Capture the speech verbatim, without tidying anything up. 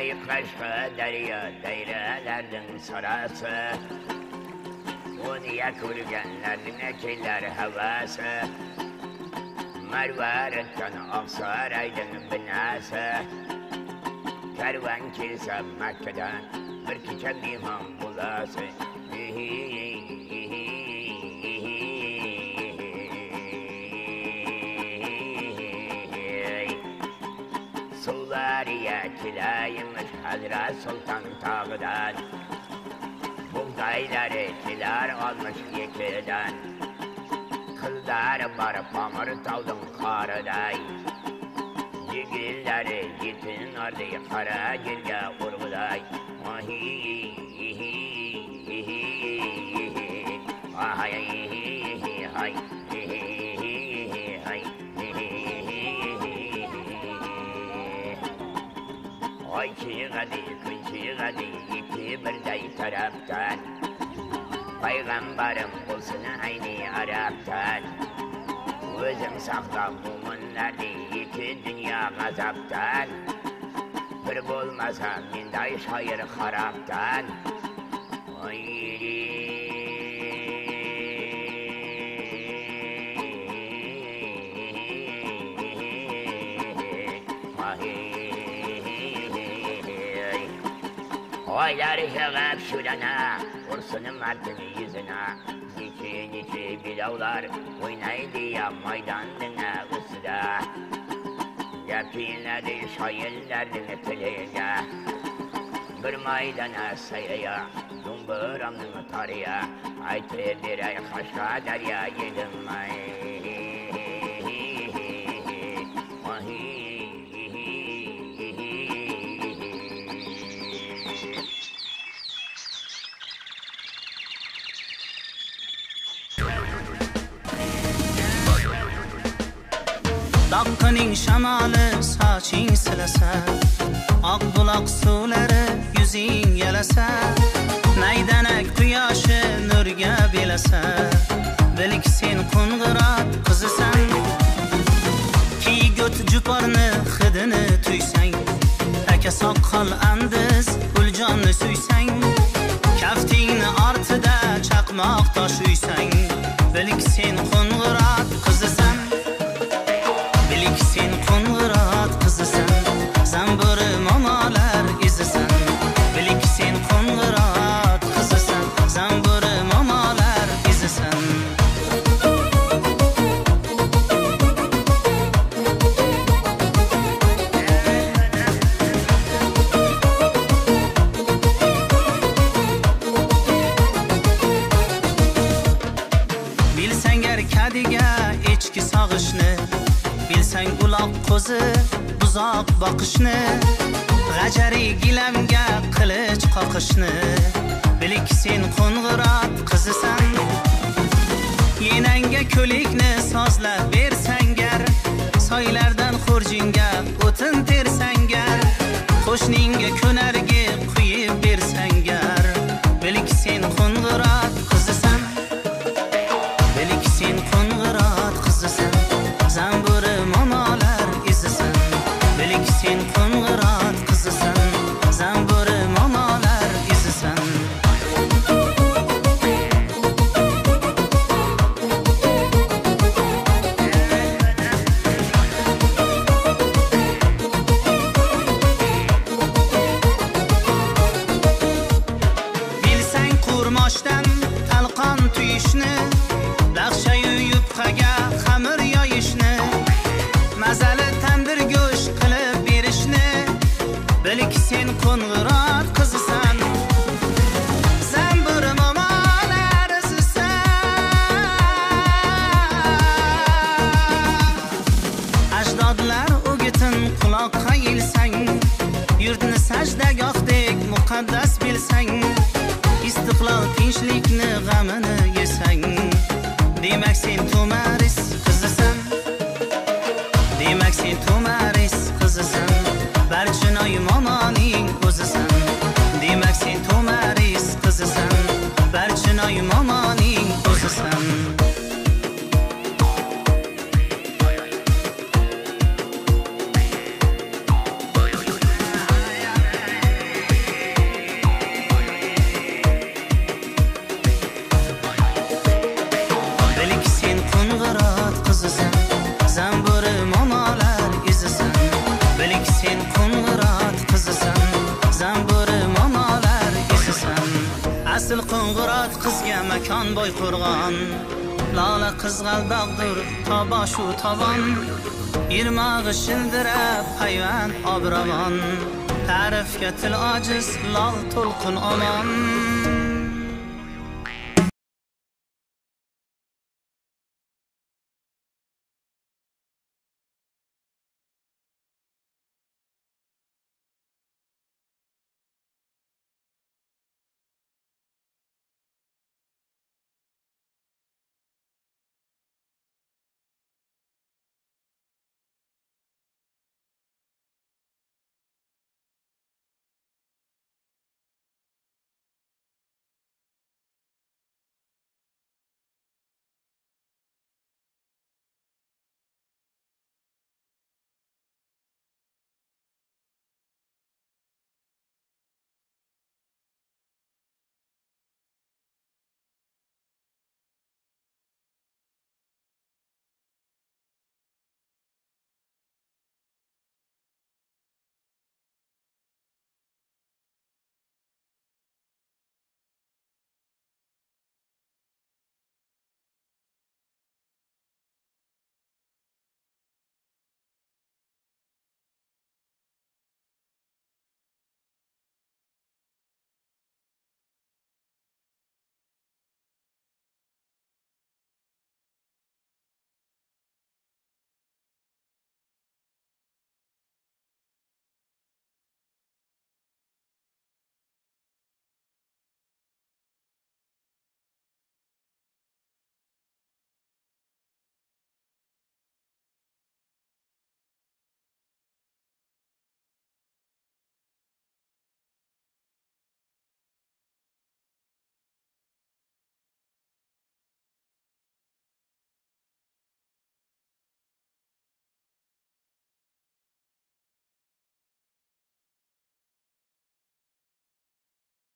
Ey kaşka derya deyrelerden sarası, onu yakırgenlerin ekiler havası, Mervaret'ten Aksaray'dan binası, kervan kilse Mekke'den bir kiçe mihman bulası. Sulariye kilaymış Hazret Sultan Tağı'dan, buğdayları kilar almış yekiden, kızlar var pamır tavdın karıday, Cigilleri yitin ardı kara girge urguday. Ay ay Ay çiğadi, kın çiğadi, iki birday taraftan, Peygamberim bulsun aynı Arap'tan, Özüm sakla mumunları iki dünya gazaptan, bir bulmasa minday şair haraptan. Ay Oylar şagap şurana, kursunun martını yüzüne, Niçi niçi bilavlar, oynaydı ya maydandına ısıda, Yapinleri şairlerin etiliyle, bir maydana sayıya, Dumburamın tarıya, Aytı bir ay kaşka derya yedim ay. Daqqaning shamoli soching silasa, oq buloq suvlari yuzing yalasa, maydanak quyoshi nurga belasa, bilk sen qo'ng'irot qizisan, kiygut juporni hidini tuysang, aka soqqol andiz uljonni suysang, kaftingni ortida chaqmoq tosh uysang, bilk sen qo'ng'irot qizisan. Sen qo'ng'irot qizisan, zamburi momolar izisan. Bilik sen qo'ng'irot qizisan, zamburi momolar izisan. Bilsangar kadiga echki sog'ishni, bilsang uloq qo'zi buzoq boqishni, g'ajari gilamga qilich qoqishni, bilik sen qo'ng'irot qizisan. Yenangga ko'likni sozlab bersangar, soylardan xurjinga o'tin tersangar, qo'shningga ko'narga quyib bersangar, bilik sen qo'ng'irot qizisan. Bilik sen qo'ng'irot qizisan, zamburi momolar izisan. Bilik sen qo'ng'irot qizisan, zamburi momolar izisan. Bilsang qurmoshdan talqon tuyishni, lag'shayu yupqaga xamir yoyishni, mazali tandir go'sht qilib berishni, bilik sen qo'ng'irot qizisan. Zamburi momolar izisan. Ajdodlar o'gitin quloqqa ilsang, yurtni sajdagohdek muqaddas bilsang, istiqlol tinchlikni g'amini yesang, demak sen to'maris qizisan. Demak sen to'maris qizisan, Barchinoy momoning o'zisan. Demak sen to'maris qizisan, Barchinoy momoning o'zisan. asl qo'ng'irot qizga makon boy qurg'on lola qizg'aldoqdir toboshu tovon irmog'i shildirab payvand obravon ta'rifga til ojiz lol to'lqin omon